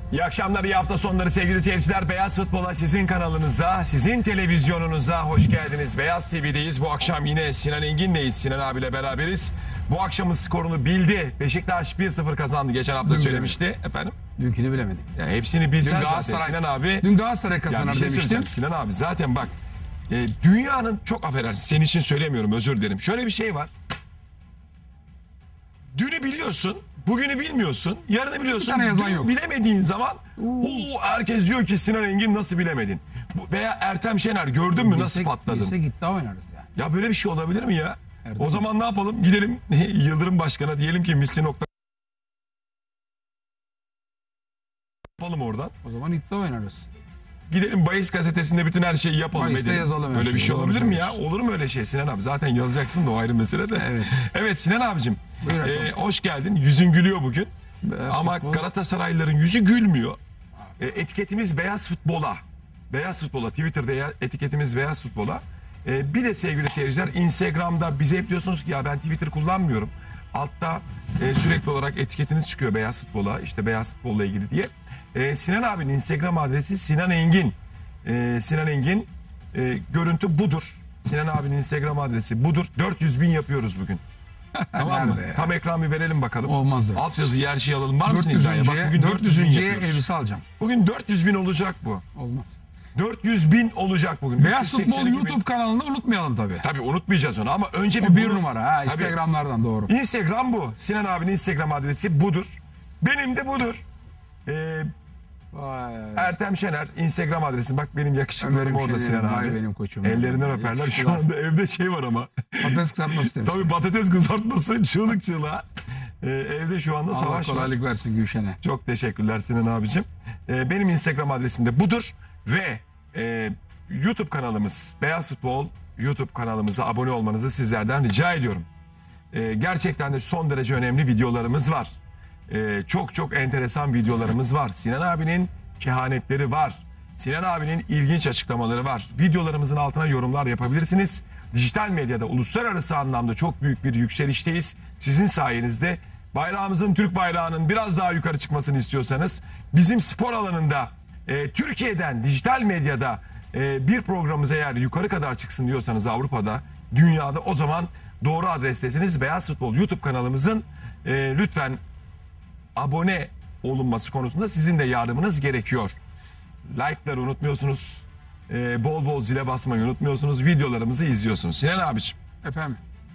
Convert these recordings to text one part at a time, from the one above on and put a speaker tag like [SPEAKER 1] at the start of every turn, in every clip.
[SPEAKER 1] İyi akşamlar, iyi hafta sonları sevgili seyirciler. Beyaz Futbol'a, sizin kanalınıza, sizin televizyonunuza hoş geldiniz. Beyaz TV'deyiz. Bu akşam yine Sinan Engin'leyiz. Sinan abiyle beraberiz. Bu akşamın skorunu bildi. Beşiktaş 1-0 kazandı. Geçen hafta söylemişti. Efendim?
[SPEAKER 2] Dünkünü bilemedik.
[SPEAKER 1] Yani hepsini bilsen zaten Sinan abi.
[SPEAKER 2] Dün Galatasaray kazanır
[SPEAKER 1] şey
[SPEAKER 2] demiştim.
[SPEAKER 1] Sinan abi zaten bak. Dünyanın çok affedersin. Senin için söylemiyorum, özür dilerim. Şöyle bir şey var. Dünü biliyorsun, bugünü bilmiyorsun, yarını biliyorsun. Dün bilemediğin zaman herkes diyor ki Sinan Engin nasıl bilemedin? Veya Ertem Şener gördün mü nasıl patladın?
[SPEAKER 2] Bilse gitti oynarız yani.
[SPEAKER 1] Ya böyle bir şey olabilir mi ya?
[SPEAKER 2] Ertem
[SPEAKER 1] O zaman ne yapalım? Gidelim Yıldırım Başkan'a diyelim ki misli. Yapalım oradan.
[SPEAKER 2] O zaman iddia oynarız.
[SPEAKER 1] Gidelim Bayis gazetesinde bütün her şeyi yapalım.
[SPEAKER 2] Bayis'te yazalım.
[SPEAKER 1] Böyle bir şey olabilir mi ya? Olur mu öyle şey Sinan abi? Zaten yazacaksın da o ayrı mesele de.
[SPEAKER 2] Evet.
[SPEAKER 1] Evet Sinan abicim. Hoş geldin. Yüzün gülüyor bugün. Ama Galatasaraylıların yüzü gülmüyor. Etiketimiz Beyaz Futbol'a. Beyaz Futbol'a. Twitter'da etiketimiz Beyaz Futbol'a. Bir de sevgili seyirciler, Instagram'da bize hep diyorsunuz ki ya ben Twitter kullanmıyorum. Altta sürekli olarak etiketiniz çıkıyor Beyaz Futbol'a. İşte Beyaz Futbol'la ilgili diye. Sinan abinin Instagram adresi Sinan Engin. Sinan Engin. Görüntü budur. Sinan abinin Instagram adresi budur. 400.000 yapıyoruz bugün. Tamam mı? Tam ekran bir verelim bakalım.
[SPEAKER 2] Olmaz da.
[SPEAKER 1] Alt yazıyı her şeyi alalım. Var mısın İbrahim'e? Bak bugün
[SPEAKER 2] 400'üncüye elbise alacağım.
[SPEAKER 1] Bugün 400.000 olacak bu.
[SPEAKER 2] Olmaz.
[SPEAKER 1] 400.000 olacak bugün.
[SPEAKER 2] Beyaz Futbol YouTube kanalını unutmayalım tabii.
[SPEAKER 1] Tabii unutmayacağız onu ama önce
[SPEAKER 2] bir numara ha. Tabii. Instagram'lardan doğru.
[SPEAKER 1] Instagram bu. Sinan abinin Instagram adresi budur. Benim de budur. Ertem Şener Instagram adresim. Bak benim yakışıklarım orada Sinan abi.
[SPEAKER 2] Benim koçum.
[SPEAKER 1] Ellerinden öperler. Şu anda evde şey var ama.
[SPEAKER 2] Patates kızartması demiş.
[SPEAKER 1] Tabii patates kızartması çığlık çığlığa. Evde şu anda savaş var.
[SPEAKER 2] Allah kolaylık versin Gülşen'e.
[SPEAKER 1] Çok teşekkürler Sinan abicim. Benim Instagram adresim de budur. Ve YouTube kanalımız Beyaz Futbol YouTube kanalımıza abone olmanızı sizlerden rica ediyorum. Gerçekten de son derece önemli videolarımız var. Çok enteresan videolarımız var. Sinan abinin kehanetleri var. Sinan abinin ilginç açıklamaları var. Videolarımızın altına yorumlar yapabilirsiniz. Dijital medyada uluslararası anlamda çok büyük bir yükselişteyiz. Sizin sayenizde bayrağımızın, Türk bayrağının biraz daha yukarı çıkmasını istiyorsanız, bizim spor alanında Türkiye'den dijital medyada bir programımız eğer yukarı kadar çıksın diyorsanız Avrupa'da, dünyada, o zaman doğru adrestesiniz. Beyaz Futbol YouTube kanalımızın lütfen abone olunması konusunda sizin de yardımınız gerekiyor. Like'ları unutmuyorsunuz. Bol bol zile basmayı unutmuyorsunuz. Videolarımızı izliyorsunuz. Sinan abiciğim.
[SPEAKER 2] Efendim.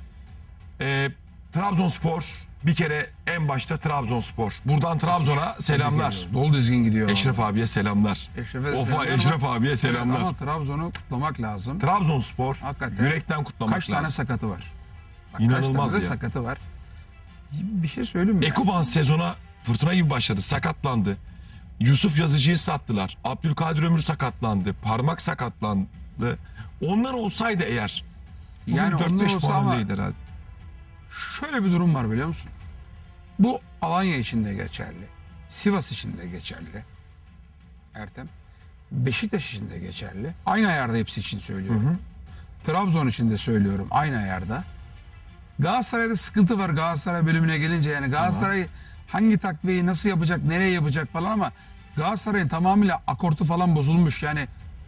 [SPEAKER 1] Trabzonspor bir kere en başta Trabzonspor. Buradan Trabzon'a selamlar.
[SPEAKER 2] Dolu dizgin gidiyor.
[SPEAKER 1] Eşref abiye selamlar. Eşref abiye selamlar.
[SPEAKER 2] Evet, ama Trabzon'u kutlamak lazım.
[SPEAKER 1] Trabzonspor
[SPEAKER 2] hakikaten
[SPEAKER 1] yürekten kutlamak lazım.
[SPEAKER 2] Kaç tane sakatı var? Bak,
[SPEAKER 1] İnanılmaz
[SPEAKER 2] kaç tane
[SPEAKER 1] ya.
[SPEAKER 2] sakatı var. Bir şey söyleyeyim mi?
[SPEAKER 1] Ekuban sezona fırtına gibi başladı. Sakatlandı. Yusuf Yazıcı'yı sattılar. Abdülkadir Ömür sakatlandı. Parmak sakatlandı. Onlar olsaydı eğer
[SPEAKER 2] yani
[SPEAKER 1] 4-5 puan öndeydi herhalde.
[SPEAKER 2] Şöyle bir durum var biliyor musun? Bu Alanya için de geçerli. Sivas için de geçerli. Ertem. Beşiktaş için de geçerli. Aynı ayarda hepsi için söylüyorum. Hı. Trabzon için de söylüyorum. Aynı ayarda. Galatasaray'da sıkıntı var Galatasaray bölümüne gelince. Yani Galatasaray hangi takviyeyi nasıl yapacak, nereye yapacak falan, ama Galatasaray'ın tamamıyla akortu falan bozulmuş. Yani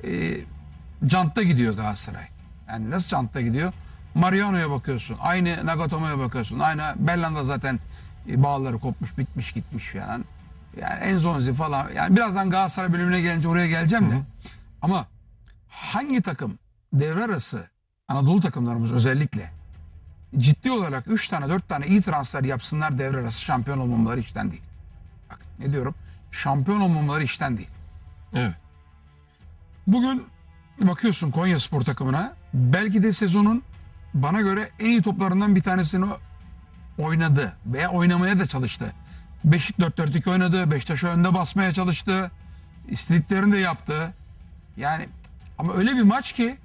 [SPEAKER 2] cantta gidiyor Galatasaray. Yani nasıl cantta gidiyor? Mariano'ya bakıyorsun. Aynı Nagatomo'ya bakıyorsun. Aynı Belhanda zaten bağları kopmuş, bitmiş, gitmiş falan. Yani Enzonzi falan. Yani birazdan Galatasaray bölümüne gelince oraya geleceğim de. Hı. Ama hangi takım devre arası, Anadolu takımlarımız özellikle ciddi olarak 3 tane 4 tane iyi transfer yapsınlar devre arası, şampiyon olmamaları işten değil. Bak ne diyorum? Şampiyon olmamaları işten değil.
[SPEAKER 1] Evet.
[SPEAKER 2] Bugün bakıyorsun Konyaspor takımına, belki de sezonun bana göre en iyi toplarından bir tanesini oynadı veya oynamaya da çalıştı. Beşik 4-4-2 oynadı. Beşiktaş'ı önde basmaya çalıştı. İstediklerini de yaptı. Yani ama öyle bir maç ki,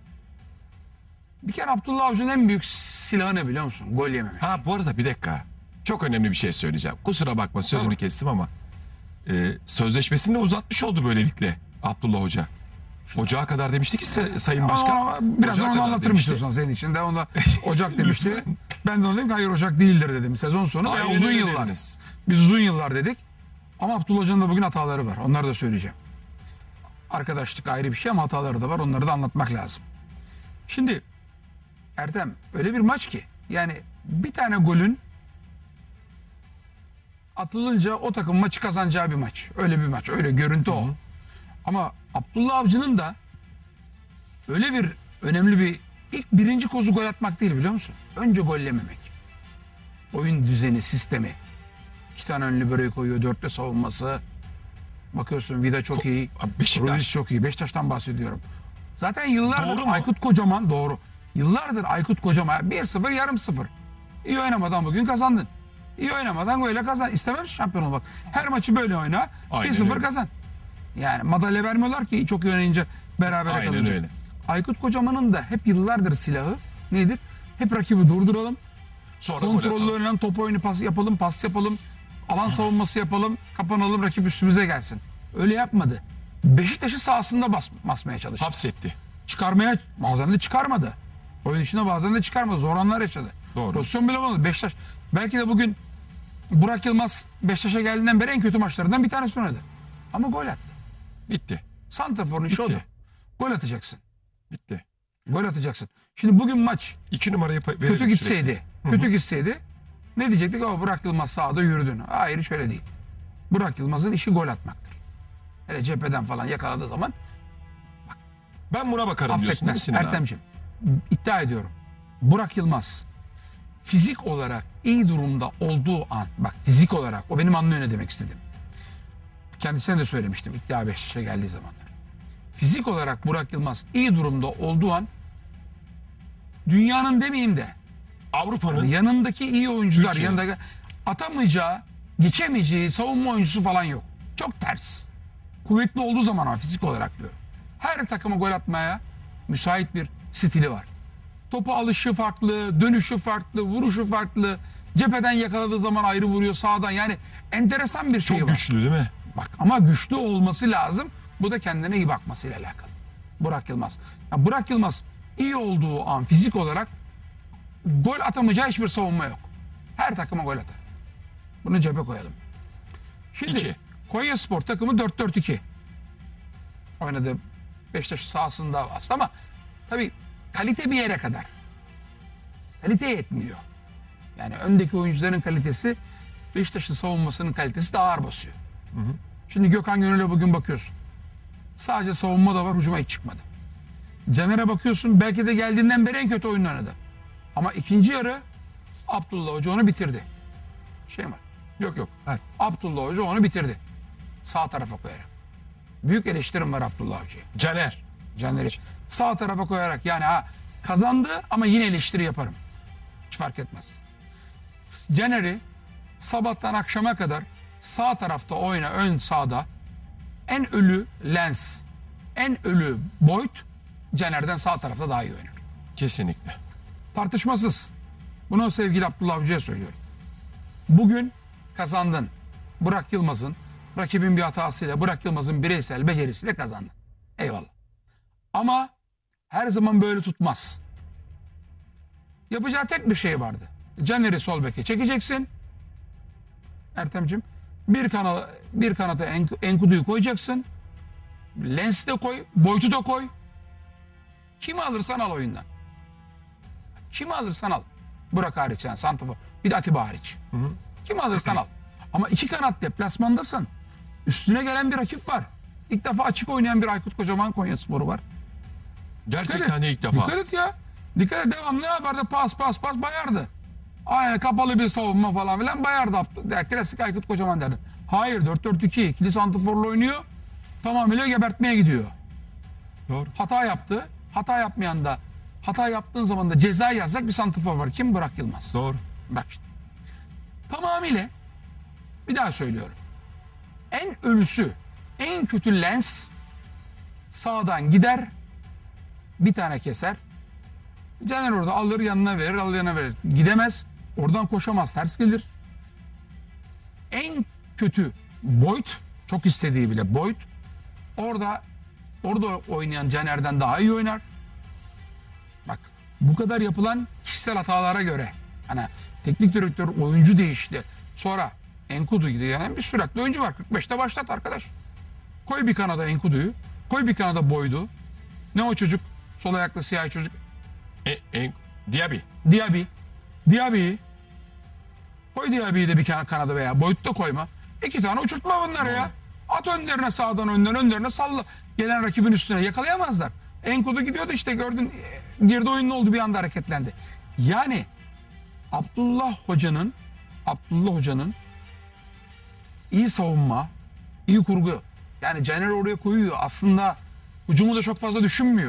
[SPEAKER 2] bir kere Abdullah Avcı'nın en büyük silahı ne biliyor musun? Gol yememek.
[SPEAKER 1] Ha bu arada bir dakika. Çok önemli bir şey söyleyeceğim. Kusura bakma sözünü kestim ama sözleşmesini de uzatmış oldu böylelikle Abdullah Hoca. Ocağa kadar demişti ki Sayın Başkan.
[SPEAKER 2] Birazdan onu anlatırım istiyorsan senin için de. Onda Ocak demişti. Ben de ona dedim ki hayır Ocak değildir dedim. Sezon sonu veya uzun yıllar. Biz uzun yıllar dedik. Ama Abdullah Hoca'nın da bugün hataları var. Onları da söyleyeceğim. Arkadaşlık ayrı bir şey ama hataları da var. Onları da anlatmak lazım. Şimdi Ertem öyle bir maç ki yani bir tane golün atılınca o takım maçı kazanacağı bir maç. Öyle bir maç. Öyle görüntü o. Ama Abdullah Avcı'nın da öyle bir önemli bir ilk birinci kozu gol atmak değil biliyor musun? Önce gollememek. Oyun düzeni, sistemi. 2 tane ön libero'yu koyuyor. 4'lü savunması. Bakıyorsun Vida çok iyi.
[SPEAKER 1] Beşiktaş.
[SPEAKER 2] Ruiz çok iyi. Beşiktaş'tan bahsediyorum. Zaten yıllardır
[SPEAKER 1] Doğru mu?
[SPEAKER 2] Aykut Kocaman doğru. Yıllardır Aykut Kocaman 1-0 yarım 0. İyi oynamadan bugün kazandın. İyi oynamadan böyle kazan. İstemem misin şampiyon olmak? Her maçı böyle oyna.
[SPEAKER 1] Aynen
[SPEAKER 2] 1-0
[SPEAKER 1] öyle.
[SPEAKER 2] kazan. Yani madalya vermiyorlar ki çok iyi oynayınca berabere
[SPEAKER 1] Aynen
[SPEAKER 2] kalınca.
[SPEAKER 1] öyle.
[SPEAKER 2] Aykut Kocaman'ın da hep yıllardır silahı nedir? Hep rakibi durduralım.
[SPEAKER 1] Sonra gol
[SPEAKER 2] Kontrollü
[SPEAKER 1] atalım.
[SPEAKER 2] oynanan top oyunu pas yapalım. Alan savunması yapalım. Kapanalım rakip üstümüze gelsin. Öyle yapmadı. Beşiktaş'ı sahasında basmaya çalıştı.
[SPEAKER 1] Hapsetti.
[SPEAKER 2] Çıkarmaya bazen de çıkarmadı. Oyun içinde bazen de çıkarmadı. Zor anlar yaşadı.
[SPEAKER 1] Doğru.
[SPEAKER 2] Pozisyon bile olmadı. Beşiktaş belki de bugün Burak Yılmaz Beşiktaş'a geldiğinden beri en kötü maçlarından bir tanesi oynadı. Ama gol attı.
[SPEAKER 1] Bitti.
[SPEAKER 2] Santrafor'un işi
[SPEAKER 1] Bitti.
[SPEAKER 2] odu. Gol atacaksın.
[SPEAKER 1] Bitti.
[SPEAKER 2] Gol atacaksın. Şimdi bugün maç
[SPEAKER 1] 2 numarayı verelim
[SPEAKER 2] kötü
[SPEAKER 1] sürekli.
[SPEAKER 2] gitseydi, kötü gitseydi ne diyecektik? Ama Burak Yılmaz sahada yürüdün. Hayır şöyle değil. Burak Yılmaz'ın işi gol atmaktır. Hele cepheden falan yakaladığı zaman
[SPEAKER 1] Ben buna bakarım diyorsun değil mi
[SPEAKER 2] affetmez.
[SPEAKER 1] Sinan abi?
[SPEAKER 2] Ertemciğim iddia ediyorum. Burak Yılmaz fizik olarak iyi durumda olduğu an, bak fizik olarak o benim anlıyor ne demek istedim. Kendisine de söylemiştim iddia Beşiktaş'a geldiği zamanlar. Fizik olarak Burak Yılmaz iyi durumda olduğu an dünyanın demeyeyim de
[SPEAKER 1] Avrupa'nın
[SPEAKER 2] yanındaki iyi oyuncular,
[SPEAKER 1] Türkiye'nin.
[SPEAKER 2] yanındaki atamayacağı, geçemeyeceği savunma oyuncusu falan yok. Çok ters. Kuvvetli olduğu zaman ama fizik olarak diyorum. Her takıma gol atmaya müsait bir stili var. Topu alışı farklı, dönüşü farklı, vuruşu farklı. Cepheden yakaladığı zaman ayrı vuruyor sağdan. Yani enteresan bir şey
[SPEAKER 1] çok
[SPEAKER 2] var.
[SPEAKER 1] güçlü değil mi?
[SPEAKER 2] Bak ama güçlü olması lazım. Bu da kendine iyi bakmasıyla alakalı. Burak Yılmaz. Ya Burak Yılmaz iyi olduğu an fizik olarak gol atamayacağı hiçbir savunma yok. Her takıma gol atar. Bunu cebe koyalım. Şimdi
[SPEAKER 1] İki.
[SPEAKER 2] Konyaspor takımı 4-4-2 oynadı. Beşiktaş sahasında aslında ama tabii kalite bir yere kadar. Kalite yetmiyor. Yani öndeki oyuncuların kalitesi Beşiktaş'ın savunmasının kalitesi daha ağır basıyor. Şimdi Gökhan Gönül'e bugün bakıyorsun. Sadece savunma da var, hücuma hiç çıkmadı. Caner'e bakıyorsun, belki de geldiğinden beri en kötü oyun oynadı. Ama ikinci yarı Abdullah Hoca onu bitirdi. Şey var.
[SPEAKER 1] Yok yok. Ha,
[SPEAKER 2] Abdullah Hoca onu bitirdi. Sağ tarafa koyarak. Büyük eleştirim var Abdullah Hoca'ya.
[SPEAKER 1] Caner.
[SPEAKER 2] Caner'i sağ tarafa koyarak yani kazandı ama yine eleştiri yaparım. Hiç fark etmez. Caner'i sabahtan akşama kadar sağ tarafta oyna, ön sağda en ölü Lens, en ölü Boyd Caner'den sağ tarafta daha iyi oynar.
[SPEAKER 1] Kesinlikle.
[SPEAKER 2] Tartışmasız. Bunu sevgili Abdullah Avcı'ya söylüyorum. Bugün kazandın. Burak Yılmaz'ın rakibin bir hatasıyla, Burak Yılmaz'ın bireysel becerisiyle kazandın. Eyvallah. Ama her zaman böyle tutmaz. Yapacağı tek bir şey vardı. Caner'i sol beke çekeceksin. Ertem'cim bir kanata Enkudu'yu koyacaksın. Lens'i de koy, Boyd'u da koy. Kimi alırsan al oyundan. Kimi alırsan al. Burak hariç yani santrafor. Bir de Atiba hariç. Kimi alırsan al. Ama iki kanat deplasmandasın. Üstüne gelen bir rakip var. İlk defa açık oynayan bir Aykut Kocaman Konyasporu var.
[SPEAKER 1] Gerçekten de ilk defa.
[SPEAKER 2] Dikkat et ya. Dikkat et devamlı ne yapardı? Pas bayardı. Aynen kapalı bir savunma falan filan bayardı. Klasik Aykut Kocaman derdi. Hayır 4-4-2 ikili santraforla oynuyor. Tamamıyla gebertmeye gidiyor.
[SPEAKER 1] Doğru.
[SPEAKER 2] Hata yaptı. Hata yapmayan da hata yaptığın zaman da ceza yazacak bir santrafor var. Kim? Burak Yılmaz.
[SPEAKER 1] Doğru.
[SPEAKER 2] Bak işte. Tamamıyla bir daha söylüyorum. En ölüsü, en kötü Lens sağdan gider, bir tane keser. Caner orada alır yanına verir, alır yanına verir. Gidemez. Oradan koşamaz. Ters gelir. En kötü Boyd. Çok istediği bile Boyd. Orada oynayan Caner'den daha iyi oynar. Bak bu kadar yapılan kişisel hatalara göre hani teknik direktör oyuncu değişti. Sonra Enkudu diyen bir süratli oyuncu var. 45'te başlat arkadaş. Koy bir kanada Enkudu'yu. Koy bir kanada Boyd'u. Ne o çocuk? Sol ayaklı siyah çocuk.
[SPEAKER 1] Diaby.
[SPEAKER 2] Diaby'i. Koy Diaby'i de bir kanada veya Boyd'u da koyma. 2 tane uçurtma bunları ya. At önlerine sağdan önlerine salla. Gelen rakibin üstüne yakalayamazlar. Enkudu gidiyordu işte gördün. Girdi oyunun oldu bir anda hareketlendi. Yani Abdullah Hoca'nın iyi savunma, iyi kurgu. Yani Caner oraya koyuyor. Aslında hücumu da çok fazla düşünmüyor.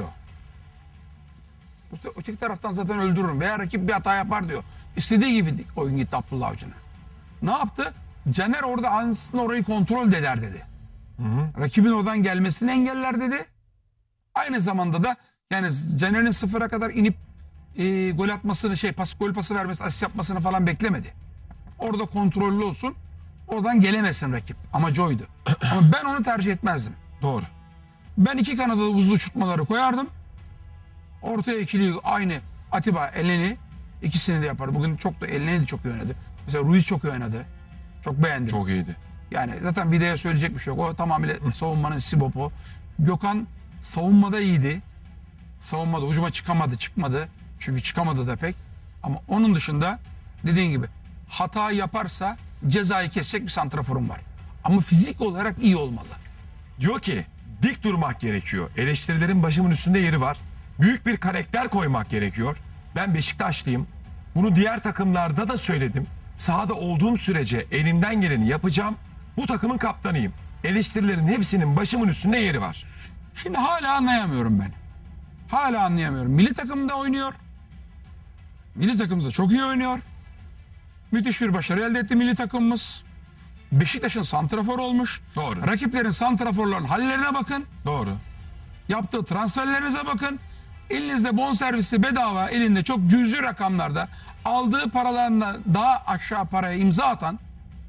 [SPEAKER 2] Öteki taraftan zaten öldürürüm. Veya rakip bir hata yapar diyor. İstediği gibi oyun gitti Abdullah Avcı'na. Ne yaptı? Caner orada aslında orayı kontrol eder dedi. Rakibin oradan gelmesini engeller dedi. Aynı zamanda da yani Caner'in 0'a kadar inip gol atmasını gol pası vermesini, asist yapmasını falan beklemedi. Orada kontrollü olsun. Oradan gelemesin rakip. Amacı oydu. Ama ben onu tercih etmezdim.
[SPEAKER 1] Doğru.
[SPEAKER 2] Ben 2 kanada uzun uçurtmaları koyardım. Ortaya ikili aynı Atiba, Elneny ikisini de yapardı. Bugün çok da Elneny de çok iyi oynadı. Mesela Ruiz çok iyi oynadı. Çok beğendim.
[SPEAKER 1] Çok iyiydi.
[SPEAKER 2] Yani zaten videoya söyleyecek bir şey yok. O tamamıyla savunmanın sibopu. Gökhan savunmada iyiydi. Savunmada hücuma çıkmadı. Çünkü çıkamadı da pek. Ama onun dışında dediğin gibi hata yaparsa cezayı kesecek bir santraforum var. Ama fizik olarak iyi olmalı.
[SPEAKER 1] Diyor ki dik durmak gerekiyor. Eleştirilerin başımın üstünde yeri var. Büyük bir karakter koymak gerekiyor. Ben Beşiktaşlıyım. Bunu diğer takımlarda da söyledim. Sahada olduğum sürece elimden geleni yapacağım. Bu takımın kaptanıyım. Eleştirilerin hepsinin başımın üstünde yeri var.
[SPEAKER 2] Şimdi hala anlayamıyorum ben. Hala anlayamıyorum. Milli takımda oynuyor. Milli takımda çok iyi oynuyor. Müthiş bir başarı elde etti milli takımımız. Beşiktaş'ın santrafor olmuş.
[SPEAKER 1] Doğru.
[SPEAKER 2] Rakiplerin santraforların hallerine bakın.
[SPEAKER 1] Doğru.
[SPEAKER 2] Yaptığı transferlerinize bakın. Elinizde bonservisi bedava, elinde çok cüzi rakamlarda aldığı paralarla daha aşağı paraya imza atan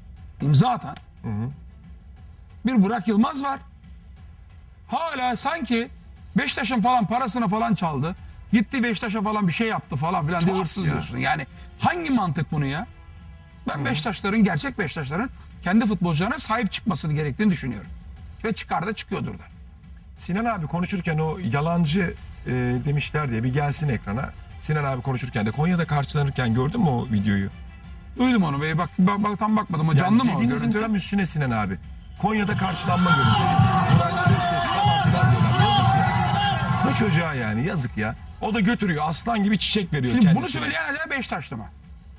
[SPEAKER 2] bir Burak Yılmaz var. Hala sanki Beşiktaş'ın falan parasını falan çaldı. Gitti Beşiktaş'a falan bir şey yaptı falan filan diye hırsız diyorsun. Yani hangi mantık bunu ya? Ben gerçek Beşiktaşların kendi futbolcularına sahip çıkmasını gerektiğini düşünüyorum. Ve çıkıyordur da.
[SPEAKER 1] Sinan abi konuşurken o yalancı demişler diye bir gelsin ekrana. Sinan abi konuşurken de Konya'da karşılanırken gördün mü o videoyu?
[SPEAKER 2] Duydum onu bey. Bak tam bakmadım. O canlı mı o
[SPEAKER 1] dediğinizin
[SPEAKER 2] görüntü?
[SPEAKER 1] tam üstüne Sinan abi. Konya'da karşılanma görüntüsü. Burak ses falan filan diyorlar. Yazık ya. Bu çocuğa yani yazık ya. O da götürüyor aslan gibi çiçek veriyor
[SPEAKER 2] Şimdi
[SPEAKER 1] kendisine.
[SPEAKER 2] bunu söyleyen acaba Beşiktaşlı mı?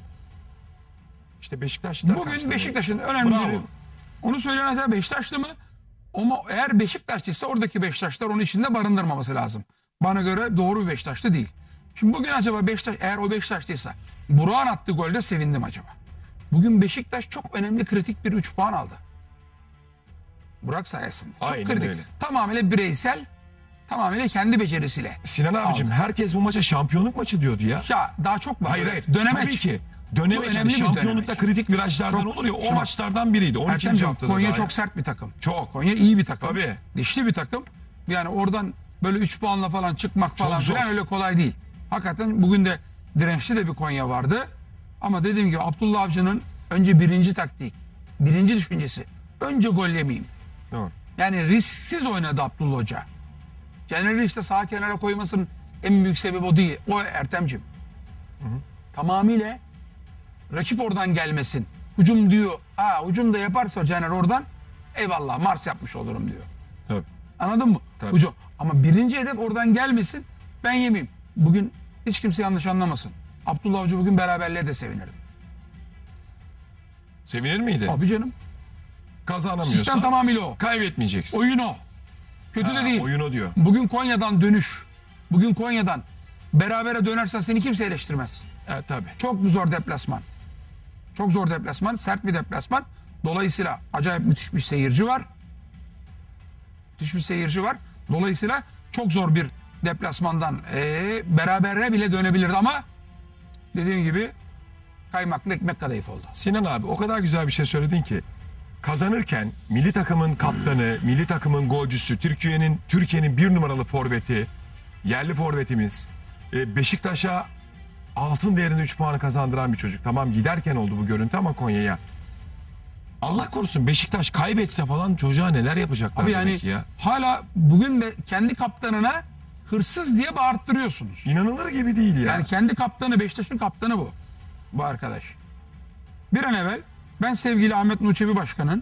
[SPEAKER 1] İşte Beşiktaşlılar
[SPEAKER 2] Bugün
[SPEAKER 1] karşılanıyor.
[SPEAKER 2] Beşiktaş'ın önemli
[SPEAKER 1] Bravo.
[SPEAKER 2] biri. Onu söyleyen acaba Beşiktaşlı mı? Ama eğer Beşiktaşlıysa oradaki Beşiktaşlar onun içinde barındırmaması lazım. Bana göre doğru bir Beşiktaşlı değil. Şimdi bugün acaba Beşiktaş eğer o Beşiktaşlıysa Burak'ın attığı golde sevindim acaba. Bugün Beşiktaş çok önemli kritik bir 3 puan aldı. Burak sayesinde. Çok
[SPEAKER 1] Aynen
[SPEAKER 2] kritik.
[SPEAKER 1] öyle.
[SPEAKER 2] Tamamıyla bireysel, tamamıyla kendi becerisiyle.
[SPEAKER 1] Sinan abicim
[SPEAKER 2] aldı.
[SPEAKER 1] herkes bu maça şampiyonluk maçı diyordu ya.
[SPEAKER 2] Ya daha çok var.
[SPEAKER 1] Hayır.
[SPEAKER 2] Dönemeç.
[SPEAKER 1] Tabii ki.
[SPEAKER 2] Bu
[SPEAKER 1] Dönemeç.
[SPEAKER 2] önemli bir
[SPEAKER 1] Şampiyonlukta
[SPEAKER 2] dönemeç.
[SPEAKER 1] kritik virajlardan
[SPEAKER 2] Çok-
[SPEAKER 1] olur ya o
[SPEAKER 2] Şimdi-
[SPEAKER 1] maçlardan biriydi. 12.
[SPEAKER 2] Ertemciğim,
[SPEAKER 1] haftada
[SPEAKER 2] Konya
[SPEAKER 1] daha
[SPEAKER 2] çok
[SPEAKER 1] ya.
[SPEAKER 2] sert bir takım.
[SPEAKER 1] Çok.
[SPEAKER 2] Konya iyi bir takım.
[SPEAKER 1] Tabii.
[SPEAKER 2] Dişli bir takım. Yani oradan böyle 3 puanla falan çıkmak falan
[SPEAKER 1] zor.
[SPEAKER 2] filan öyle kolay değil. Hakikaten bugün de dirençli de bir Konya vardı. Ama dediğim gibi Abdullah Avcı'nın önce birinci taktik, birinci düşüncesi. Önce gol yemeyeyim.
[SPEAKER 1] Doğru.
[SPEAKER 2] Yani risksiz oynadı Abdullah Hoca. Caner'i işte sağ kenara koymasının en büyük sebebi o değil. O Ertem'cim. Tamamıyla rakip oradan gelmesin. Hücum diyor. Hücum da yaparsa Caner oradan eyvallah Mars yapmış olurum diyor.
[SPEAKER 1] Tabii.
[SPEAKER 2] Anladın mı?
[SPEAKER 1] Tabii.
[SPEAKER 2] Hücum. Ama birinci hedef oradan gelmesin. Ben yemeyeyim. Bugün hiç kimse yanlış anlamasın. Abdullah Hoca bugün beraberliğe de sevinirdim.
[SPEAKER 1] Sevinir miydi?
[SPEAKER 2] Abi canım.
[SPEAKER 1] Kazanamıyorsan
[SPEAKER 2] Sistem tamamıyla o.
[SPEAKER 1] kaybetmeyeceksin.
[SPEAKER 2] Oyun o. Kötü de değil.
[SPEAKER 1] Oyun o diyor.
[SPEAKER 2] Bugün Konya'dan dönüş. Bugün Konya'dan berabere dönersen seni kimse eleştirmez.
[SPEAKER 1] Evet tabii.
[SPEAKER 2] Çok zor deplasman. Çok zor deplasman. Sert bir deplasman. Dolayısıyla acayip müthiş bir seyirci var. Müthiş bir seyirci var. Dolayısıyla çok zor bir deplasmandan berabere bile dönebilirdi ama dediğim gibi kaymaklı ekmek kadayıf oldu.
[SPEAKER 1] Sinan abi o kadar güzel bir şey söyledin ki kazanırken milli takımın kaptanı, milli takımın golcüsü, Türkiye'nin bir numaralı forveti, yerli forvetimiz, Beşiktaş'a altın değerinde 3 puanı kazandıran bir çocuk. Tamam giderken oldu bu görüntü ama Konya'ya. Allah korusun Beşiktaş kaybetse falan çocuğa neler yapacaklar
[SPEAKER 2] Abi
[SPEAKER 1] demek
[SPEAKER 2] yani
[SPEAKER 1] ki ya.
[SPEAKER 2] hala bugün de kendi kaptanına hırsız diye bağırttırıyorsunuz.
[SPEAKER 1] İnanılır gibi değil ya.
[SPEAKER 2] Yani kendi kaptanı, Beşiktaş'ın kaptanı bu. Bu arkadaş. Bir an evvel ben sevgili Ahmet Nur Çebi Başkan'ın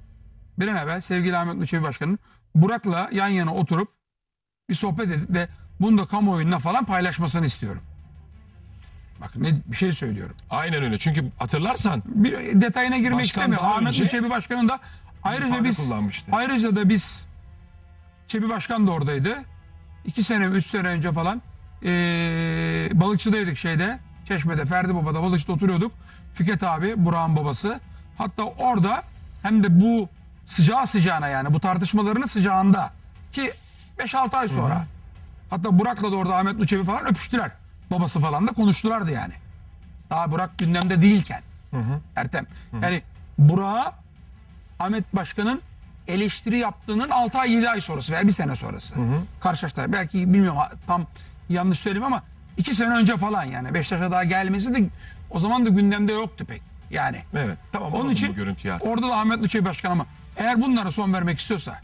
[SPEAKER 2] Burak'la yan yana oturup bir sohbet edip ve bunu da kamuoyuna falan paylaşmasını istiyorum. Bak ne bir şey söylüyorum.
[SPEAKER 1] Aynen öyle. Çünkü hatırlarsan
[SPEAKER 2] Bir detayına girmek
[SPEAKER 1] Başkan
[SPEAKER 2] istemiyorum.
[SPEAKER 1] daha
[SPEAKER 2] Ahmet
[SPEAKER 1] önce
[SPEAKER 2] Nur Çebi Başkan'ın da
[SPEAKER 1] ifade kullanmıştı.
[SPEAKER 2] ayrıca da biz Çebi Başkan da oradaydı. 2 sene 3 sene önce falan balıkçıdaydık Çeşme'de, Ferdi Baba'da balıkçıda oturuyorduk. Fikret abi, Burak'ın babası. Hatta orada hem de bu sıcağı sıcağına yani bu tartışmalarının sıcağında ki 5-6 ay sonra hatta Burak'la da orada Ahmet Nuçevi falan öpüştüler. Babası falan da konuştulardı yani. Daha Burak gündemde değilken. Ertem. Yani Burak'a Ahmet Başkan'ın eleştiri yaptığının 6 ay 7 ay sonrası veya 1 sene sonrası. Karşılaştılar. Belki bilmiyorum tam yanlış söyleyeyim ama 2 sene önce falan yani. Beşiktaş'a daha gelmesi de o zaman da gündemde yoktu pek. Yani.
[SPEAKER 1] Evet. Tamam.
[SPEAKER 2] Onun için orada da Ahmet Nuçevi Başkan ama eğer bunlara son vermek istiyorsa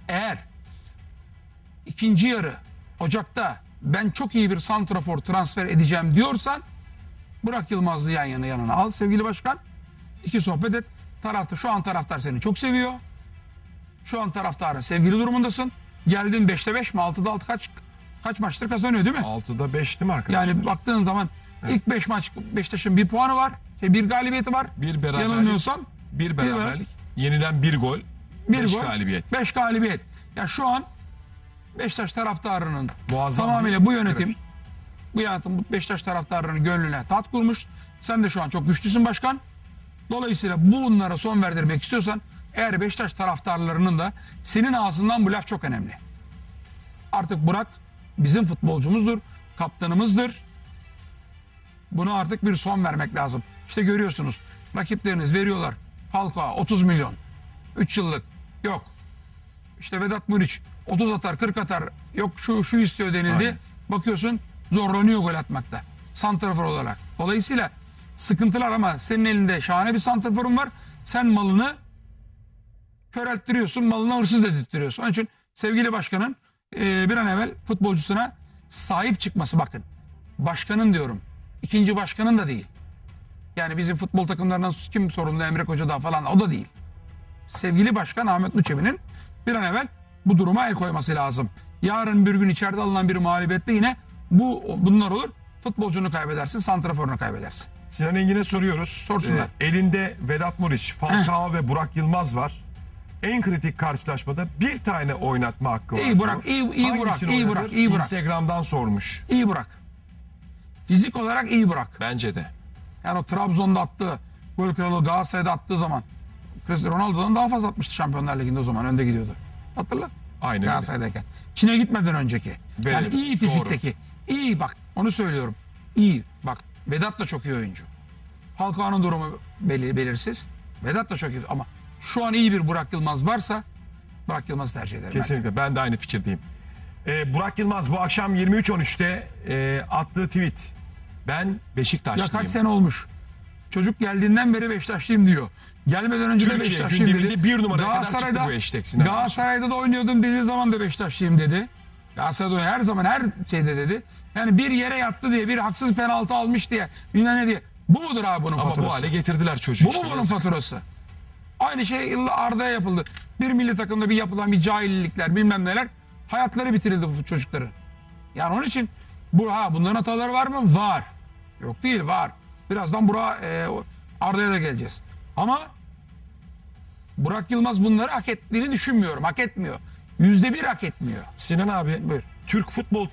[SPEAKER 2] ikinci yarı Ocak'ta ben çok iyi bir santrafor transfer edeceğim diyorsan Burak Yılmaz'ı yanına al sevgili başkan. 2 sohbet et. Şu an taraftar seni çok seviyor. Şu an taraftarın sevgili durumundasın. Geldin 5'te 5 mi 6'da 6 kaç maçtır kazanıyor değil mi?
[SPEAKER 1] 6'da 5'ti mi arkadaşlar?
[SPEAKER 2] Yani baktığın zaman ilk 5 maç Beşiktaş'ın 1 puanı var. 1 galibiyeti var.
[SPEAKER 1] Bir beraberlik.
[SPEAKER 2] Yanılmıyorsam.
[SPEAKER 1] Bir beraberlik. Yeniden 1 gol. 5 galibiyet.
[SPEAKER 2] 5 galibiyet. Ya şu an Beşiktaş taraftarının
[SPEAKER 1] Muazzam
[SPEAKER 2] tamamıyla bu yönetim Beşiktaş taraftarının gönlüne tat kurmuş. Sen de şu an çok güçlüsün başkan. Dolayısıyla bunlara son verdirmek istiyorsan eğer Beşiktaş taraftarlarının da senin ağzından bu laf çok önemli. Artık Burak bizim futbolcumuzdur, kaptanımızdır. Buna artık bir son vermek lazım. İşte görüyorsunuz rakipleriniz veriyorlar. Falcao 30 milyon. 3 yıllık. Yok. İşte Vedat Muriç 30 atar 40 atar. Yok şu istiyor denildi.
[SPEAKER 1] Aynen.
[SPEAKER 2] Bakıyorsun zorlanıyor gol atmakta. Santrafor olarak. Dolayısıyla sıkıntılar ama senin elinde şahane bir santraforun var. Sen malını körelttiriyorsun. Malına hırsız dedirtiyorsun. Onun için sevgili başkanın bir an evvel futbolcusuna sahip çıkması bakın. Başkanın diyorum. İkinci başkanın da değil. Yani bizim futbol takımlarından kim sorumlu Emre Kocadağ falan o da değil. Sevgili başkan Ahmet Nuçebi'nin bir an evvel bu duruma el koyması lazım. Yarın bir gün içeride alınan bir mağlubiyette yine bunlar olur. Futbolcunu kaybedersin, santraforunu kaybedersin.
[SPEAKER 1] Sinan Engin'e soruyoruz.
[SPEAKER 2] Sorsunlar.
[SPEAKER 1] Elinde Vedat Muriç, Falcao ve Burak Yılmaz var. En kritik karşılaşmada bir tane oynatma hakkı var.
[SPEAKER 2] İyi Burak, iyi Burak.
[SPEAKER 1] Instagram'dan sormuş.
[SPEAKER 2] İyi Burak. Fizik olarak iyi Burak.
[SPEAKER 1] Bence de.
[SPEAKER 2] Yani o Trabzon'da attığı, gol kralı Galatasaray'da attığı zaman Cristiano Ronaldo'dan daha fazla atmıştı Şampiyonlar Ligi'nde o zaman. Önde gidiyordu. Hatırla.
[SPEAKER 1] Aynen öyle.
[SPEAKER 2] Galatasaray'dayken. Çin'e gitmeden önceki. Yani iyi fizikteki. Doğru. İyi bak onu söylüyorum. İyi bak Vedat da çok iyi oyuncu. Falcao'nun durumu belirsiz. Vedat da çok iyi ama şu an iyi bir Burak Yılmaz varsa Burak Yılmaz'ı tercih ederim.
[SPEAKER 1] Kesinlikle ben de aynı fikirdeyim. Burak Yılmaz bu akşam 23.13'te attığı tweet. Ben Beşiktaşlıyım.
[SPEAKER 2] Ya kaç sene olmuş. Çocuk geldiğinden beri Beşiktaşlıyım diyor. Gelmeden önce de Beşiktaşlıyım dedi.
[SPEAKER 1] Bir numaraya kadar çıktı bu hashtag.
[SPEAKER 2] Galatasaray'da da oynuyordum dediği zaman da Beşiktaşlıyım dedi. Galatasaray'da her zaman her şeyde dedi. Yani bir yere yattı diye bir haksız penaltı almış diye bilmem ne diye. Bu mudur abi bunun faturası?
[SPEAKER 1] Ama bu hale getirdiler çocuğu.
[SPEAKER 2] Bu mu bunun faturası? Aynı şey Arda'ya yapıldı. Bir milli takımda bir yapılan bir cahillikler bilmem neler. Hayatları bitirildi bu çocukların. Yani onun için bunların hataları var mı? Var. Yok değil var. Birazdan Arda'ya da geleceğiz. Ama Burak Yılmaz bunları hak ettiğini düşünmüyorum. Hak etmiyor. %1 hak etmiyor.
[SPEAKER 1] Sinan abi
[SPEAKER 2] Buyur.
[SPEAKER 1] Türk futbol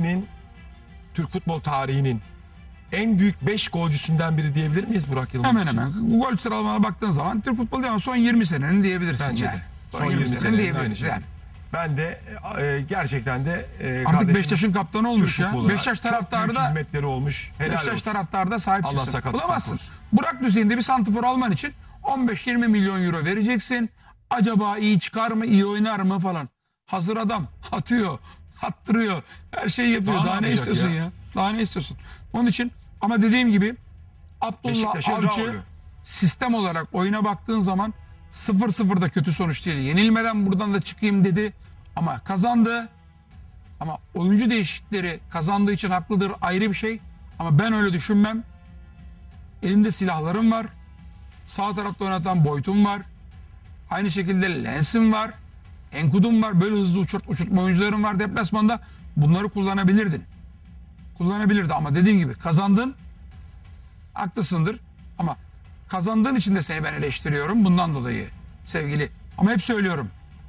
[SPEAKER 1] tarihinin en büyük 5 golcüsünden biri diyebilir miyiz Burak Yılmaz
[SPEAKER 2] Hemen
[SPEAKER 1] için?
[SPEAKER 2] hemen. Bu gol sıralamana baktığın zaman Türk futbolu değil ama son 20 senenin diyebilirsin.
[SPEAKER 1] Bence
[SPEAKER 2] yani.
[SPEAKER 1] de.
[SPEAKER 2] Son 20 senenin diyebilirsin. Yani.
[SPEAKER 1] Ben de gerçekten de
[SPEAKER 2] artık Beşiktaş'ın kaptanı olmuş ya.
[SPEAKER 1] Beşiktaş taraftarı da hizmetleri olmuş.
[SPEAKER 2] Beşiktaş taraftarı da sahip
[SPEAKER 1] Allah
[SPEAKER 2] çıksın. Bulamazsın. Burak düzeyinde bir santrafor alman için 15-20 milyon euro vereceksin. Acaba iyi çıkar mı, iyi oynar mı falan. Hazır adam atıyor, attırıyor, her şeyi yapıyor. Daha ne istiyorsun ya? Daha ne istiyorsun? Onun için ama dediğim gibi Abdullah Avcı sistem olarak oyuna baktığın zaman 0-0 da kötü sonuç değil. Yenilmeden buradan da çıkayım dedi. Ama kazandı. Ama oyuncu değişiklikleri kazandığı için haklıdır, ayrı bir şey. Ama ben öyle düşünmem. Elinde silahlarım var. Sağ tarafta oynatan Boyd'um var. Aynı şekilde Lens'im var. Enkudum var. Böyle hızlı uçurtma oyuncularım var deplasmanda. Bunları kullanabilirdin. Kullanabilirdi ama dediğim gibi kazandın. Haklısındır. Ama kazandığın için de seni ben eleştiriyorum. Bundan dolayı sevgili. Ama hep söylüyorum.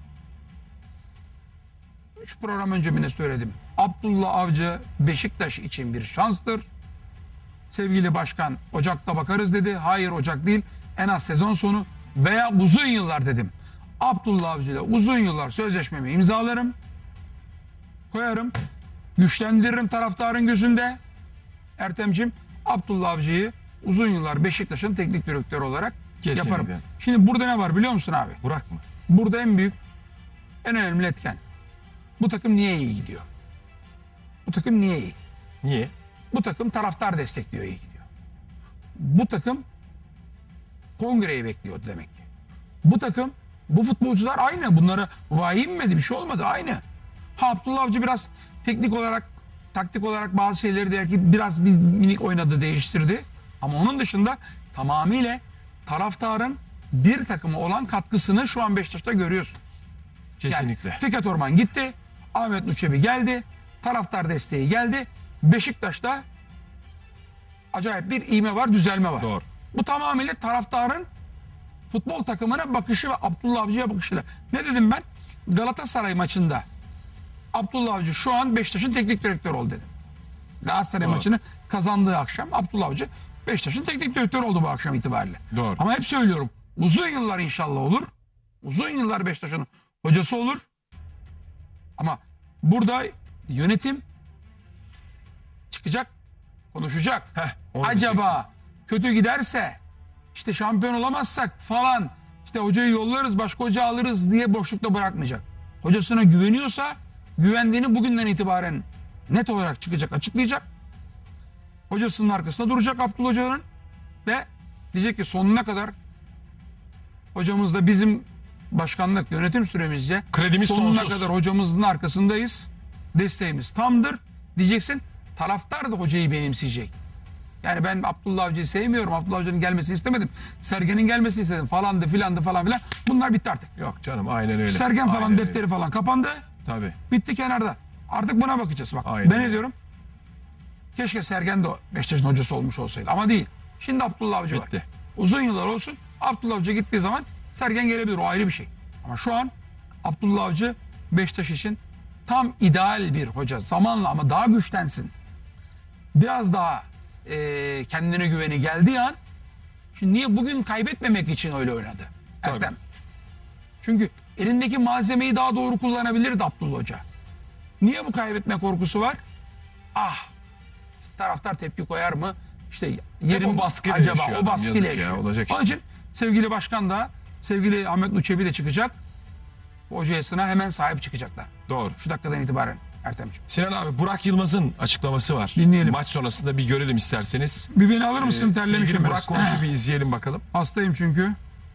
[SPEAKER 2] 3 program önce yine söyledim. Abdullah Avcı Beşiktaş için bir şanstır. Sevgili başkan Ocak'ta bakarız dedi. Hayır Ocak değil. En az sezon sonu veya uzun yıllar dedim. Abdullah Avcı ile uzun yıllar sözleşmemi imzalarım. Koyarım. Güçlendiririm taraftarın gözünde. Ertem'cim Abdullah Avcı'yı uzun yıllar Beşiktaş'ın teknik direktörü olarak
[SPEAKER 1] Kesinlikle.
[SPEAKER 2] yaparım. Şimdi burada ne var biliyor musun abi?
[SPEAKER 1] Burak mı?
[SPEAKER 2] Burada en büyük, en önemli etken. Bu takım niye iyi gidiyor? Bu takım niye iyi?
[SPEAKER 1] Niye?
[SPEAKER 2] Bu takım taraftar destekliyor, iyi gidiyor. Bu takım kongreyi bekliyordu demek ki. Bu takım, bu futbolcular aynı. Bunlara vahiy inmedi, bir şey olmadı, aynı. Ha, Abdullah Avcı biraz teknik olarak, taktik olarak bazı şeyleri belki biraz bir minik oynadı, değiştirdi. Ama onun dışında tamamıyla taraftarın bir takıma olan katkısını şu an Beşiktaş'ta görüyorsun.
[SPEAKER 1] Kesinlikle.
[SPEAKER 2] Yani Fikret Orman gitti, Ahmet Nuçebi geldi, taraftar desteği geldi. Beşiktaş'ta acayip bir ivme var, düzelme var.
[SPEAKER 1] Doğru.
[SPEAKER 2] Bu tamamıyla taraftarın futbol takımına bakışı ve Abdullah Avcı'ya bakışıyla. Ne dedim ben? Galatasaray maçında Abdullah Avcı şu an Beşiktaş'ın teknik direktörü oldu dedim. Galatasaray
[SPEAKER 1] Doğru.
[SPEAKER 2] maçını kazandığı akşam Abdullah Avcı Beşiktaş'ın teknik direktörü oldu bu akşam itibariyle.
[SPEAKER 1] Doğru.
[SPEAKER 2] Ama hep söylüyorum, uzun yıllar inşallah olur. Uzun yıllar Beşiktaş'ın hocası olur. Ama burada yönetim çıkacak, konuşacak.
[SPEAKER 1] Onu
[SPEAKER 2] Acaba kötü giderse, işte şampiyon olamazsak falan, işte hocayı yollarız, başka hoca alırız diye boşlukta bırakmayacak. Hocasına güveniyorsa, güvendiğini bugünden itibaren net olarak çıkacak, açıklayacak. Hocasının arkasında duracak Abdullah Hoca'nın ve diyecek ki sonuna kadar hocamız da bizim başkanlık yönetim süremizce
[SPEAKER 1] Kredimiz
[SPEAKER 2] sonuna
[SPEAKER 1] sonsuz.
[SPEAKER 2] kadar hocamızın arkasındayız. Desteğimiz tamdır diyeceksin. Taraftar da hocayı benimseyecek. Yani ben Abdullah Avcı'yı sevmiyorum. Abdullah Avcı'nın gelmesini istemedim. Sergen'in gelmesini istedim falandı filandı falan filan. Bunlar bitti artık.
[SPEAKER 1] Yok canım, aynen öyle.
[SPEAKER 2] Sergen falan
[SPEAKER 1] Aynen
[SPEAKER 2] defteri
[SPEAKER 1] öyle.
[SPEAKER 2] falan kapandı.
[SPEAKER 1] Tabii.
[SPEAKER 2] Bitti kenarda. Artık buna bakacağız. Bak
[SPEAKER 1] Aynen
[SPEAKER 2] ben ne
[SPEAKER 1] öyle.
[SPEAKER 2] diyorum? Keşke Sergen de Beşiktaş'ın hocası olmuş olsaydı. Ama değil. Şimdi Abdullah Avcı var.
[SPEAKER 1] Bitti.
[SPEAKER 2] Uzun yıllar olsun. Abdullah Avcı gittiği zaman Sergen gelebilir. O ayrı bir şey. Ama şu an Abdullah Avcı Beşiktaş için tam ideal bir hoca. Zamanla ama daha güçlensin. Biraz daha kendine güveni geldiği an, şimdi niye bugün kaybetmemek için öyle oynadı Ertem?
[SPEAKER 1] Tabii.
[SPEAKER 2] Çünkü elindeki malzemeyi daha doğru kullanabilirdi Abdullah Hoca. Niye bu kaybetme korkusu var? Ah, taraftar tepki koyar mı? İşte yerim
[SPEAKER 1] o baskıyla
[SPEAKER 2] acaba
[SPEAKER 1] yaşıyor
[SPEAKER 2] o
[SPEAKER 1] adam,
[SPEAKER 2] baskıyla
[SPEAKER 1] yazık ya,
[SPEAKER 2] yaşıyor.
[SPEAKER 1] olacak
[SPEAKER 2] Onun
[SPEAKER 1] işte.
[SPEAKER 2] için sevgili başkan da, sevgili Ahmet Nuçebi de çıkacak. Hocasına hemen sahip çıkacaklar.
[SPEAKER 1] Doğru.
[SPEAKER 2] Şu dakikadan itibaren Ertemciğim.
[SPEAKER 1] Sinan abi, Burak Yılmaz'ın açıklaması var.
[SPEAKER 2] Dinleyelim.
[SPEAKER 1] Maç sonrasında bir görelim isterseniz.
[SPEAKER 2] Bir beni alır mısın?
[SPEAKER 1] Sevgili
[SPEAKER 2] Terlemişim
[SPEAKER 1] Burak
[SPEAKER 2] biraz.
[SPEAKER 1] konuştu, bir izleyelim bakalım.
[SPEAKER 2] Hastayım çünkü.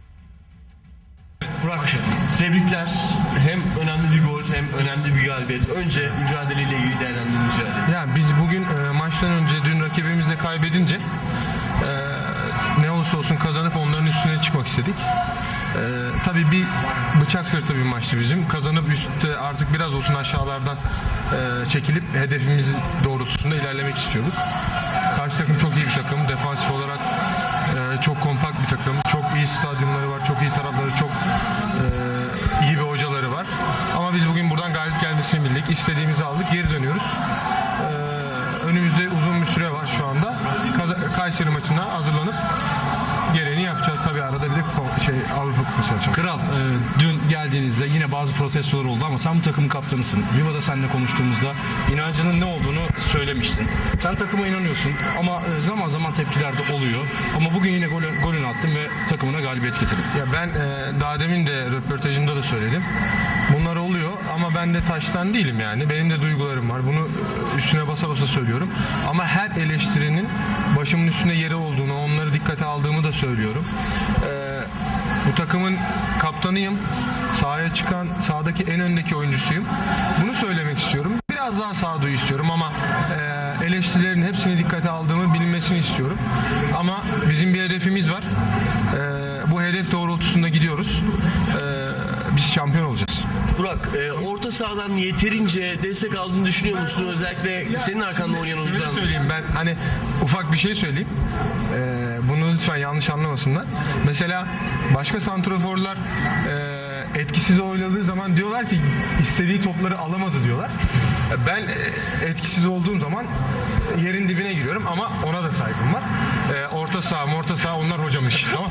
[SPEAKER 3] Burak, tebrikler. Hem önemli bir gol hem önemli bir galibiyet. Önce mücadeleyle ilgili değerlendirin mücadele.
[SPEAKER 4] Ya biz bugün maçtan önce dün rakibimizle kaybedince ne olursa olsun kazanıp onların üstüne çıkmak istedik. Tabii bir bıçak sırtı bir maçtı bizim. Kazanıp üstte artık biraz olsun aşağılardan çekilip hedefimiz doğrultusunda ilerlemek istiyorduk. Karşı takım çok iyi bir takım. Defansif olarak çok kompakt bir takım. Çok iyi stadyumları var. Çok iyi tarafları, çok iyi bir hocaları var. Ama biz bugün buradan galip gelmesini bildik. İstediğimizi aldık. Geri dönüyoruz. Önümüzde uzun bir süre var şu anda. Kayseri maçına hazırlanıp gereğini yapacağız. Tabii arada bir de Avrupa Kupası maçı var.
[SPEAKER 5] Kral, dün geldiğinizde yine bazı protestolar oldu ama sen bu takımın kaptanısın. Viva'da seninle konuştuğumuzda inancının ne olduğunu söylemiştin. Sen takıma inanıyorsun ama zaman zaman tepkiler de oluyor. Ama bugün yine golünü attın ve takımına galibiyet getirdin.
[SPEAKER 4] Ya ben daha demin de röportajımda da söyledim. Bunlar oluyor ama ben de taştan değilim yani. Benim de duygularım var. Bunu üstüne basa basa söylüyorum. Ama her eleştirinin başımın üstünde yeri olduğunu, onları dikkate aldığımı da söylüyorum. Bu takımın kaptanıyım. Sahaya çıkan, sahadaki en öndeki oyuncusuyum. Bunu söylemek istiyorum. Biraz daha sağduyu istiyorum ama eleştirilerin hepsini dikkate aldığımı bilinmesini istiyorum. Ama bizim bir hedefimiz var. Bu hedef doğrultusunda gidiyoruz. Biz şampiyon olacağız.
[SPEAKER 3] Burak, orta sahadan yeterince destek aldığını düşünüyor musun? Özellikle senin arkanda oynayan
[SPEAKER 4] Şöyle
[SPEAKER 3] oyuncular.
[SPEAKER 4] söyleyeyim, ben hani ufak bir şey söyleyeyim. Bunu lütfen yanlış anlamasınlar. Mesela başka santraforlar etkisiz oynadığı zaman diyorlar ki istediği topları alamadı diyorlar. Ben etkisiz olduğum zaman yerin dibine giriyorum ama ona da saygım var. Orta saha onlar hocamış. Tamam.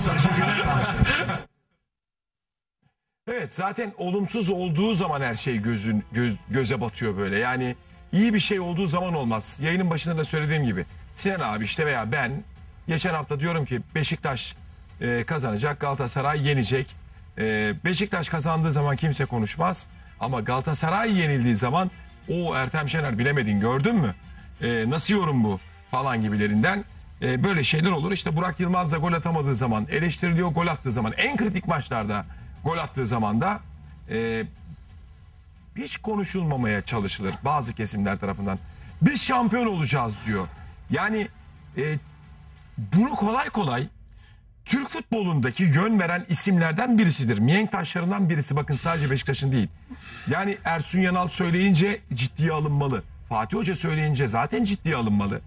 [SPEAKER 1] Evet, zaten olumsuz olduğu zaman her şey göze batıyor böyle. Yani iyi bir şey olduğu zaman olmaz. Yayının başında da söylediğim gibi Sinan abi işte veya ben geçen hafta diyorum ki Beşiktaş kazanacak, Galatasaray yenecek. Beşiktaş kazandığı zaman kimse konuşmaz. Ama Galatasaray yenildiği zaman o Ertem Şener bilemedin, gördün mü? Nasıl yorum bu falan gibilerinden. Böyle şeyler olur. İşte Burak Yılmaz da gol atamadığı zaman eleştiriliyor, gol attığı zaman en kritik maçlarda gol attığı zaman da hiç konuşulmamaya çalışılır bazı kesimler tarafından. Biz şampiyon olacağız diyor. Yani bunu kolay kolay Türk futbolundaki yön veren isimlerden birisidir. Mihenk taşlarından birisi, bakın sadece Beşiktaş'ın değil. Yani Ersun Yanal söyleyince ciddiye alınmalı. Fatih Hoca söyleyince zaten ciddiye alınmalı.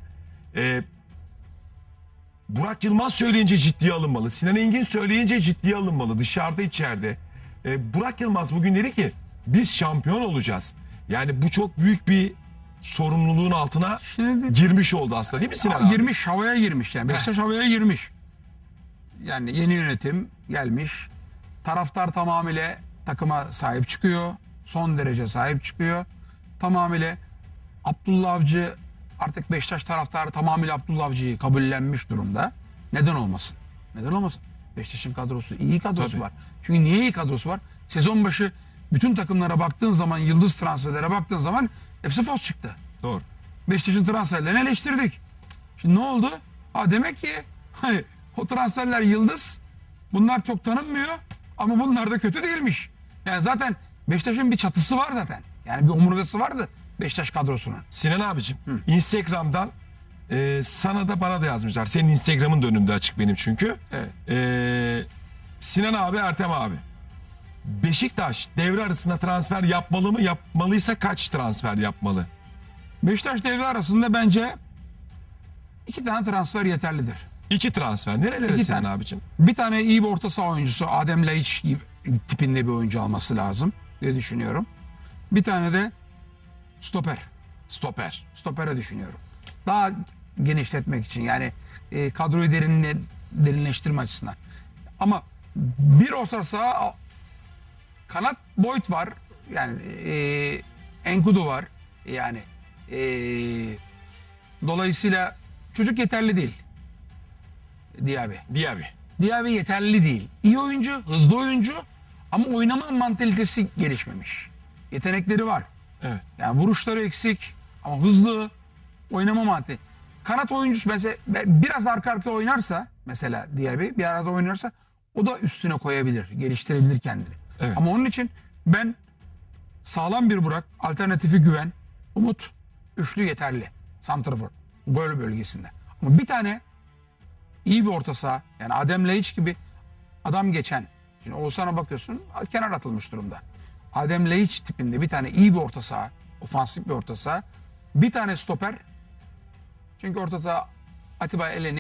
[SPEAKER 1] Burak Yılmaz söyleyince ciddiye alınmalı. Sinan Engin söyleyince ciddiye alınmalı. Dışarıda içeride. Burak Yılmaz bugün dedi ki biz şampiyon olacağız. Yani bu çok büyük bir sorumluluğun altına girmiş oldu aslında, değil mi Sinan abi?
[SPEAKER 2] Girmiş, havaya girmiş yani. Beşiktaş havaya girmiş. Yani yeni yönetim gelmiş. Taraftar tamamıyla takıma sahip çıkıyor. Son derece sahip çıkıyor. Tamamıyla Abdullah Avcı, artık Beşiktaş taraftarı tamamıyla Abdullah Avcı'yı kabullenmiş durumda. Neden olmasın? Neden olmasın? Beşiktaş'ın kadrosu, iyi kadrosu
[SPEAKER 1] Tabii.
[SPEAKER 2] var. Çünkü niye iyi kadrosu var? Sezon başı bütün takımlara baktığın zaman, yıldız transferlere baktığın zaman hepsi fos çıktı.
[SPEAKER 1] Doğru.
[SPEAKER 2] Beşiktaş'ın transferlerini eleştirdik. Şimdi ne oldu? Ha, demek ki hani o transferler yıldız. Bunlar çok tanınmıyor ama bunlar da kötü değilmiş. Yani zaten Beşiktaş'ın bir çatısı var zaten. Yani bir omurgası vardı Beşiktaş kadrosunun.
[SPEAKER 1] Sinan abicim, Instagram'dan sana da bana da yazmışlar. Senin Instagram'ın da önümde açık benim çünkü.
[SPEAKER 2] Evet.
[SPEAKER 1] Sinan abi, Ertem abi. Beşiktaş devre arasında transfer yapmalı mı? Yapmalıysa kaç transfer yapmalı?
[SPEAKER 2] Beşiktaş devre arasında bence 2 tane transfer yeterlidir.
[SPEAKER 1] 2 transfer. Nerelere
[SPEAKER 2] İki
[SPEAKER 1] Sinan
[SPEAKER 2] tane.
[SPEAKER 1] abicim?
[SPEAKER 2] Bir tane iyi bir orta saha oyuncusu, Adem Laiç tipinde bir oyuncu alması lazım diye düşünüyorum. Bir tane de stoper.
[SPEAKER 1] Stoper.
[SPEAKER 2] Stopere düşünüyorum. Daha genişletmek için, yani kadroyu derinleştirme açısından. Ama bir orta saha, kanat Boyd var. Yani Enkudu var. Yani dolayısıyla çocuk yeterli değil. Diaby. Diaby yeterli değil. İyi oyuncu, hızlı oyuncu ama oynama mantalitesi gelişmemiş. Yetenekleri var.
[SPEAKER 1] Evet.
[SPEAKER 2] Yani vuruşları eksik ama hızlı, oynama mantalitesi. Kanat oyuncusu mesela biraz arka arkaya oynarsa, mesela Diaby bir arada oynarsa o da üstüne koyabilir, geliştirebilir kendini.
[SPEAKER 1] Evet.
[SPEAKER 2] Ama onun için ben sağlam bir Burak, alternatifi Güven, Umut, üçlü yeterli. Santrafor, gol bölgesinde. Ama bir tane iyi bir orta saha, yani Adem Laiç gibi adam geçen. Şimdi Oğuzhan'a bakıyorsun, kenar atılmış durumda. Adem Laiç tipinde bir tane iyi bir orta saha, ofansif bir orta saha, bir tane stoper. Çünkü orta saha Atiba Eleni